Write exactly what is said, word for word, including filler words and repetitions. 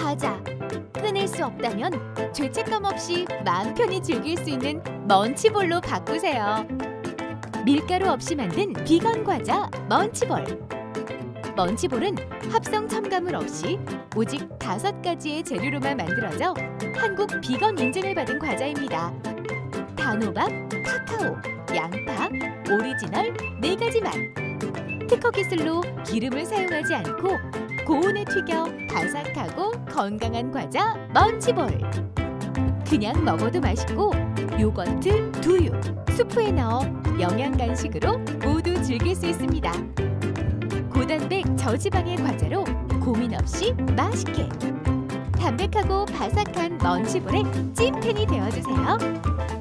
과자. 끊을 수 없다면 죄책감 없이 마음 편히 즐길 수 있는 먼치볼로 바꾸세요. 밀가루 없이 만든 비건 과자 먼치볼. 먼치볼은 합성 첨가물 없이 오직 다섯 가지의 재료로만 만들어져 한국 비건 인증을 받은 과자입니다. 단호박, 카카오, 양파, 오리지널 네 가지 맛. 특허 기술로 기름을 사용하지 않고 고온에 튀겨 바삭하고 건강한 과자 먼치볼. 그냥 먹어도 맛있고 요거트, 두유, 수프에 넣어 영양 간식으로 모두 즐길 수 있습니다. 고단백 저지방의 과자로 고민 없이 맛있게. 담백하고 바삭한 먼치볼의 찐팬이 되어주세요.